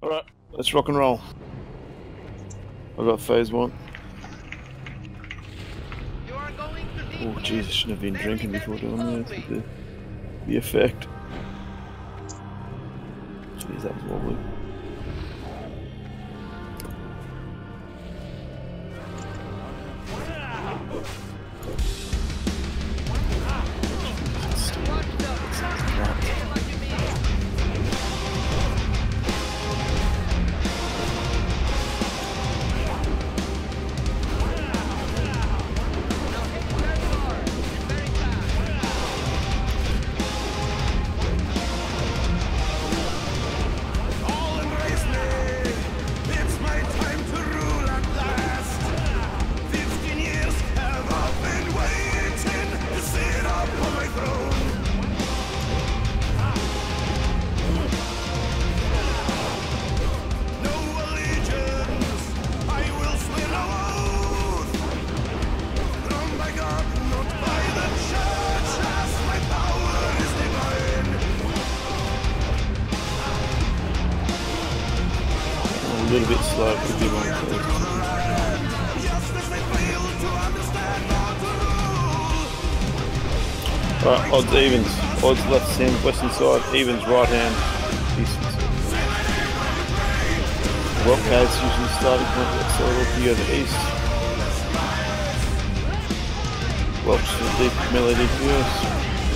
Alright, let's rock and roll. I got phase 1. Oh jeez, I shouldn't have been drinking before doing this. The effect. Jeez, that was lovely. A little bit slow, could be wrong. Alright, odds, evens. Odds left hand, western side, evens right hand, eastern side. Wildcats usually starting point left side, or you go to the east. Welch to the deep melee DPS.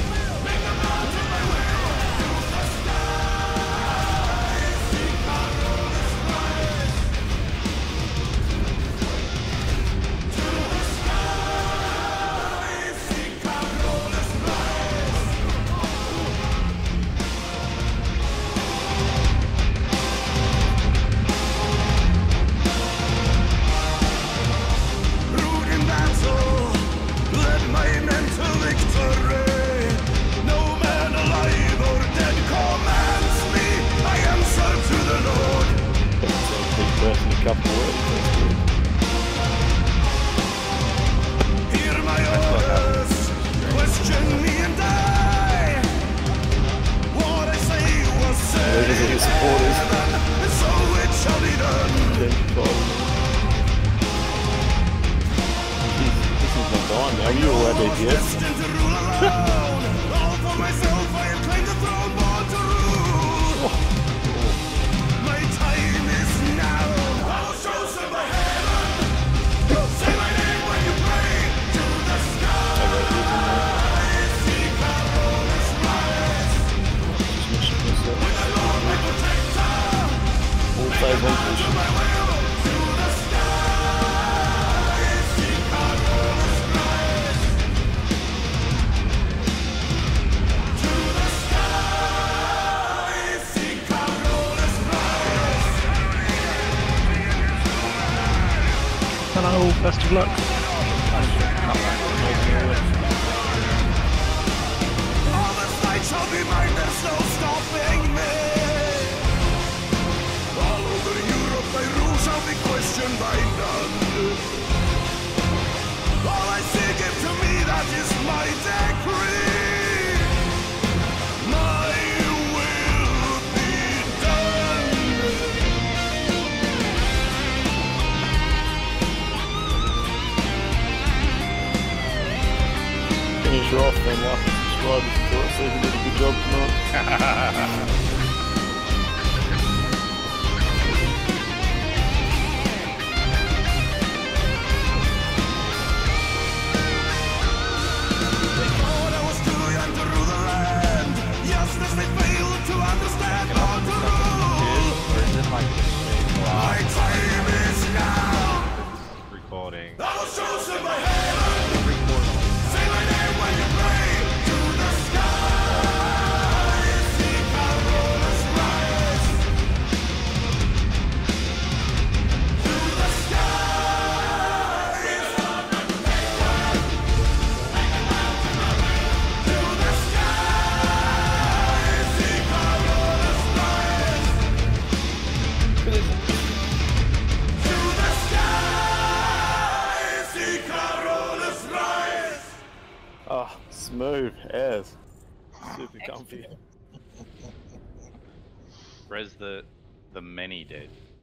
Couple words, that's good. Hear my orders, question me and die. What I say was said, and so it shall be done. This is not gone now, you all had it yet. All for myself, I am claimed the throne, born to rule. My time is now. Phase 1 position. Hello, best of luck. All this night shall be mine, there's no stopping me. Shall be questioned by none. All I say, give to me, that is my decree. My will be done. Finish her off then, like and subscribe if you thought Stephen did a good job tonight. My time is now. Recording. I was chosen by heaven. Say my name when you pray to the sky. See Carolus rise. To the sky. To the sky. See Carolus rise. Ah, smooth as. Super comfy. Res the the many did.